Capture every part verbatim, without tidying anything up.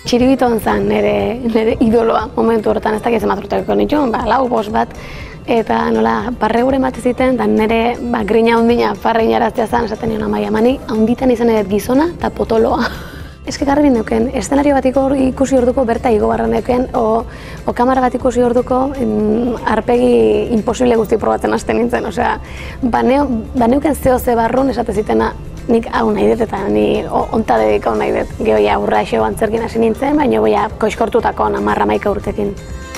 Txiribiton zen nire, nire idoloa momentu horretan, ez dakiz ematurteko nituen, ba, lau bost bat, eta nola, barre gure emate ziten, eta nire ba, grina hundina parrein jaraztea zen, esaten nion amaia, mani, handitan izan edet gizona eta potoloa. Ez que garbi neuken, eszenario bat ikusi orduko berta igo barra neuken, o, o kamara bat ikusi orduko mm, arpegi imposible guzti probatzen hasten nintzen, osea, ba, neu, ba neuken zeo ze barrun esate zitena, nik hau nahi dut eta ni onta dedikau nahi dut. Gero ja urra eixo antzerkin hasi nintzen, baina goia koizkortutako hamarra maika urtekin.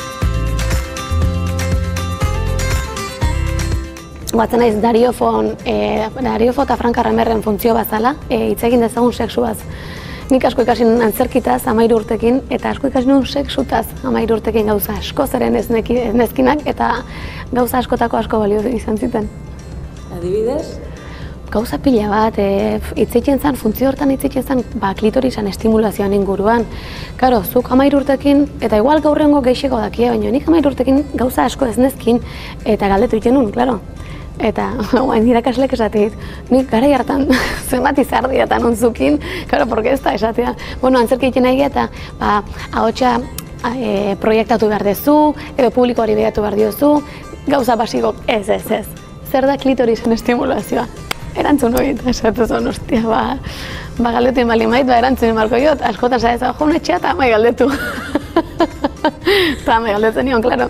Guatzen naiz Dariofon, e, Dariofo eta Franka Ramerren funtzio bazala, e, hitz egin dezagun sexuaz. Nik asko ikasi nun antzerkitaz amairu urtekin, eta asko ikasi nun sexutaz amairu urtekin gauza asko zeren ez nezkinak, eta gauza askotako asko balio izan ziten. Adibidez? Gauza pila bat, hitz zen, funtzio hortan hitz zen, ba, klitorisan estimulazioan inguruan. Karo, zuk amairu urtekin, eta igual gaurrengo geixeko dakia, baina nik amairu urtekin gauza asko ez nezkin, eta galdetu iten nun, klaro. Eta, guain irakaslek esatit, nik gara hartan zenbat izardiatan ontzukin, karo, porque ez da esatea. Bueno, antzerki egiten nahi eta, ba, ahotsa e, proiektatu behar dezu, edo publikoari behatu behar diozu, gauza basikok ez, ez, ez. Zer da klitorisen estimulazioa? Erantzun hori, esatu zon, ostia, ba, ba galdetu inbali mait, ba erantzun inbalko jot, askotan zahez, ba, joan etxea eta amai galdetu. Eta amai galdetzen nion, klaro.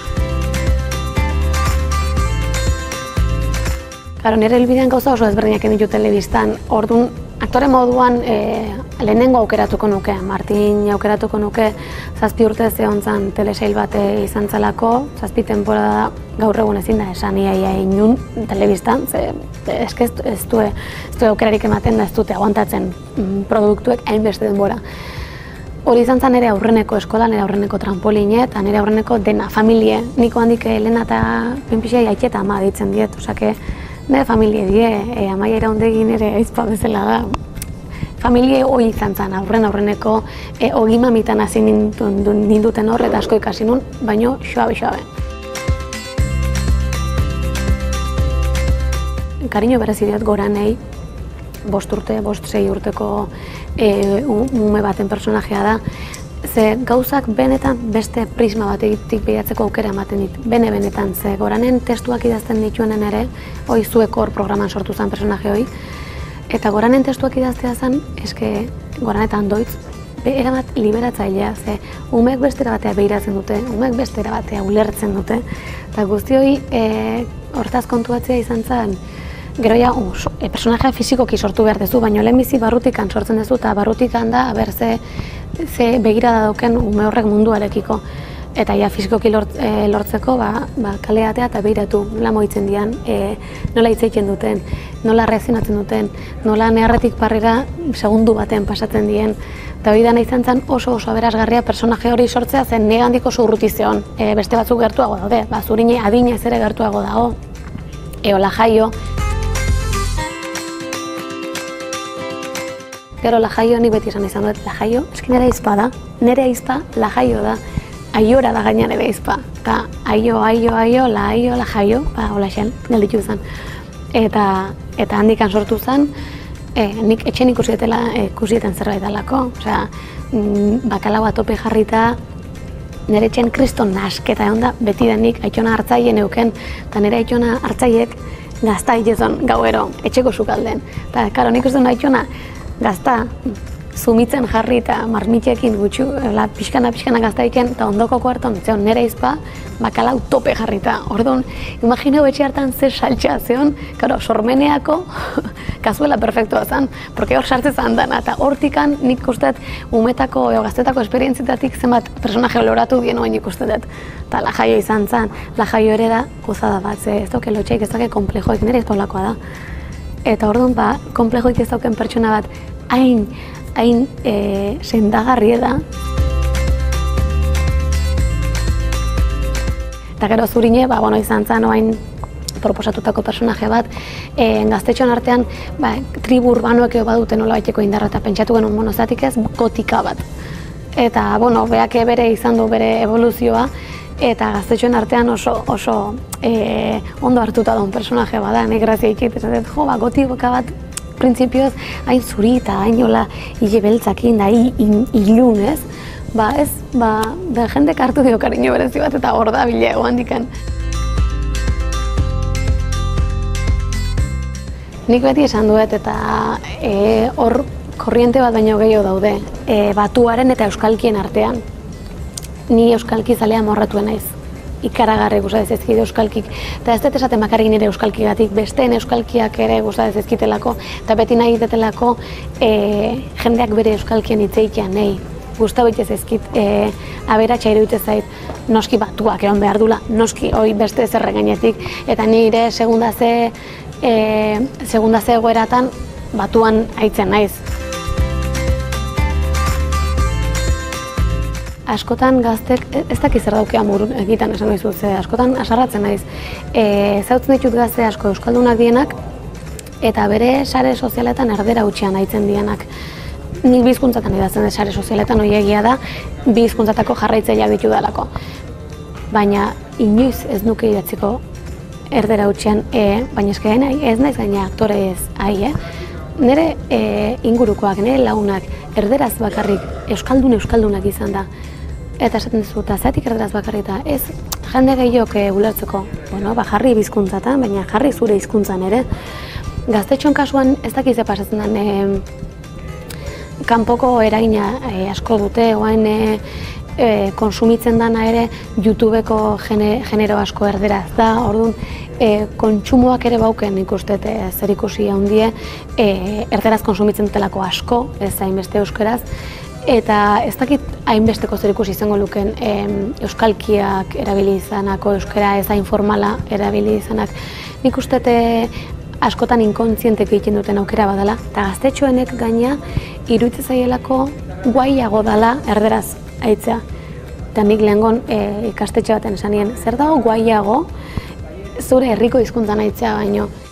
Karo, nire helbidean gauza oso ezberdinak egin ditu telebistan, orduan, aktore moduan e, lehenengo aukeratuko nuke, Martin aukeratuko nuke, zazpi urte zehon zan telesail bate izan zelako, zazpi temporada gaur egun ezin da esan iaia inun telebistan, ze eske ez du aukerarik ematen da ez dute aguantatzen produktuek hainbeste denbora. Hori izan zen nire aurreneko eskola, nire aurreneko trampoline, eta nire aurreneko dena, familie. Niko handik Elena eta Pinpixia jaitxe eta ama ditzen diet, osake, nire familie die, e, amaia iraundegi nire aizpa bezala da. Familie hori izan zen, aurren aurreneko e, ogi mamitan hasi ninduten hor, eta asko ikasi nun, baino xoabe-xoabe. Kariño berezi diot Goranei, bost urte, bost sei urteko e, ume baten personajea da, ze gauzak benetan beste prisma batetik behiatzeko aukera ematen dit, bene-benetan, ze Goranen testuak idazten dituenen ere, hoi zuek hor programan sortu zen personaje hori, eta Goranen testuak idaztea zen, eske Goranetan doitz, erabat liberatzailea, ze umeek bestera batea behiratzen dute, umeek bestera batea ulertzen dute, eta guzti hori e, hortaz kontuatzea izan zen, gero ja, uh, e, personajea fizikoki sortu behar dezu, baina lehenbizi barrutikan sortzen dezu, eta barrutikan da, aber ze, ze begirada dauken ume horrek munduarekiko. Eta ja, fizikoki lort, e, lortzeko, ba, ba, kaleatea eta behiratu, nola moitzen dian, e, nola hitz egiten duten, nola reakzionatzen duten, nola neharretik parrera segundu baten pasatzen dien. Eta hori dana izan zen oso oso aberasgarria personaje hori sortzea zen nire handiko zurrutizion. E, beste batzuk gertuago daude, ba, zurine adina ez ere gertuago dago, eola jaio. Gero Lajaio nik beti esan izan dut, Lajaio, eski nire aizpa da, nire aizpa Lajaio da, aiora da gaina nire aizpa. Eta aio, aio, aio, la aio, Lajaio, ba, hola xen, gelditu zen. Eta, eta handikan sortu zen, e, nik etxen ikusietela, ikusieten zerbait dalako. Osea, bakalau atope jarrita, nire etxen kriston nasketa egon da, beti da nik aitona hartzaile neuken, eta nire aitona hartzaiek gazta itezon gauero, etxeko sukalden. Eta, karo, nik uste duen aitona, gazta, zumitzen jarri eta marmitxekin gutxu, pixkana-pixkana gazta iken, eta ondoko kuarton, zeon nire izpa, bakalau tope jarrita. Orduan, imagineu etxe hartan ze saltxa, zeon, karo, sormeneako kazuela perfektua zen, porque hor sartze zan dana, eta hortikan nik usteet umetako, eo gaztetako esperientzietatik zenbat personaje oloratu dien oain ikustetet. Eta Lajaio izan zen, Lajaio ere da gozada bat, ze ez doke lotxeik, ez doke komplejoik, nire ez paulakoa da. Eta orduan, ba, komplejoik ez dauken pertsona bat, hain, hain e, sendagarri da. Eta gero Zurine, ba, bueno, izan zen, oain proposatutako personaje bat, e, gaztetxoan artean, ba, tribu urbanoek badute nola baiteko indarra, eta pentsatu genuen monozatik ez, gotika bat. Eta, bueno, beak bere izan du bere evoluzioa, eta gaztetxoen artean oso, oso e, ondo hartuta daun personaje bada, nik grazia itxit, esatet, jo, ba, gotika bat printzipioz hain zuri eta hain hola hile beltzakin da ilun, ez? Ba, ez, ba, da jendek hartu dio kariño berezi bat eta hor da bile handikan. Nik beti esan duet eta hor korriente bat baino gehiago daude, batuaren eta euskalkien artean. Ni euskalki zalea morratuen naiz. Ikaragarri gustatzen zaizkit euskalkik. Eta ez dut esaten bakarrik nire euskalkigatik, besteen euskalkiak ere gustatzen zaizkitelako, eta beti nahi ditelako jendeak bere euskalkien hitz egitea nahi. Gustatu egiten zaizkit, aberatsa iruditzen zait, noski batuak egon behar dula, noski hori beste zerren gainetik, eta nire segundaze segundaze egoeratan batuan haitzen naiz. Askotan gaztek, ez dakiz zer daukea murun egiten esan nahi ze, askotan asarratzen naiz. Zautzen ditut gazte asko euskaldunak dienak, eta bere sare sozialetan erdera utxean haitzen dienak. Nik bi hizkuntzatan idazten dut sare sozialetan, hori egia da, bi hizkuntzatako jarraitzaileak ditu dalako. Baina inoiz ez nuke idatziko erdera utxean, baina eske ez naiz gaina aktore ez ahi, nire ingurukoak, nire lagunak erderaz bakarrik euskaldun euskaldunak izan da. Eta esaten dizu, eta zeratik erderaz bakarrik da, ez jende gehiok ulertzeko, bueno, ba jarri bizkuntzatan, baina jarri zure hizkuntzan ere. Gaztetxoen kasuan ez dakiz ze pasatzen den, kanpoko eragina asko dute, oain konsumitzen dana ere YouTubeko genero asko erderaz da, orduan kontsumoak ere bauken ikustet zer ikusi handie, erderaz konsumitzen dutelako asko, ez hainbeste euskaraz, eta ez dakit hainbesteko zer ikusi izango luken euskalkiak erabili izanako, euskara ez hain formala erabili izanak. Nik ustet askotan inkontzientek egiten duten aukera badala, eta gaztetxoenek gaina iruditzen zaielako guaiago dala erderaz aitzea. Eta nik lehengon ikastetxe baten esan nien, zer dago guaiago zure herriko hizkuntzan aitzea baino.